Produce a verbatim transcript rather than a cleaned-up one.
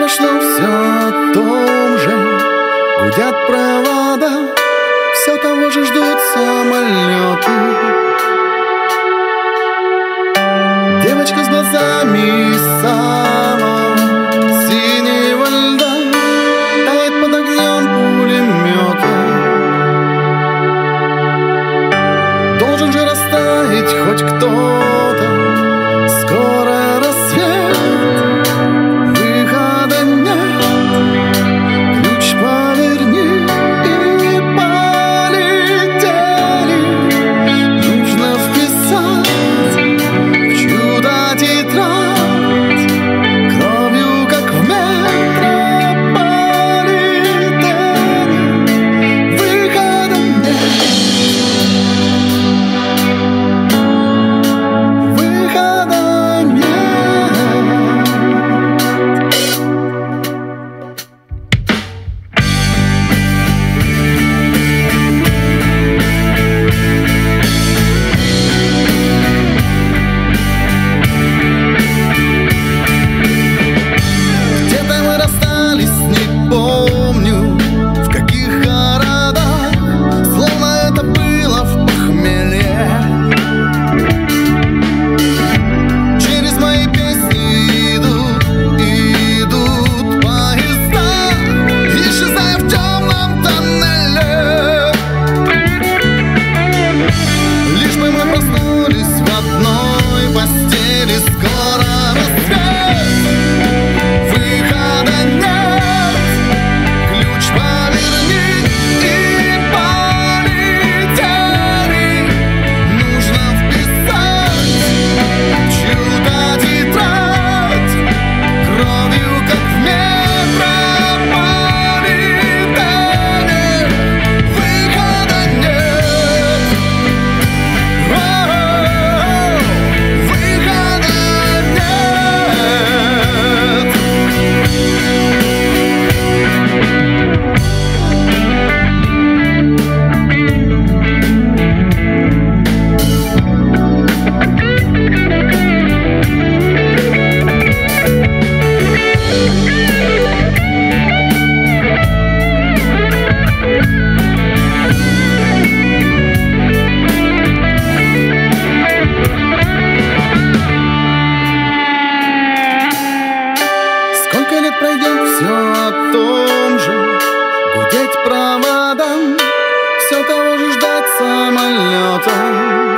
прошло все о том же. Гудят провода, все того же ждут самолеты. Девочка с глазами самого синего льда тает под огнем пулемета. Должен же растаять хоть кто-то. Скоро рассвет, выхода нет. Ключ поверни и полетели. Нужно вписать в чудо тетрадь, кровью, как в метрополитене. Выхода нет. Выхода нет. Где-то мы расстались, не помню в каких городах, словно это было в похмелье. Через мои песни идут, идут поезда, исчезая в темном тоннеле. Лишь бы мы проснулись в одной постели. Скоро рассвет, выхода нет. Ключ поверни и полетели. Нужно вписать в чудо тетрадь, кровью, как в метрополитене. Выхода нет. О-о-о, выхода нет. Сколько лет пройдет, все о том же. Гудеть проводам, все того же ждать самолета.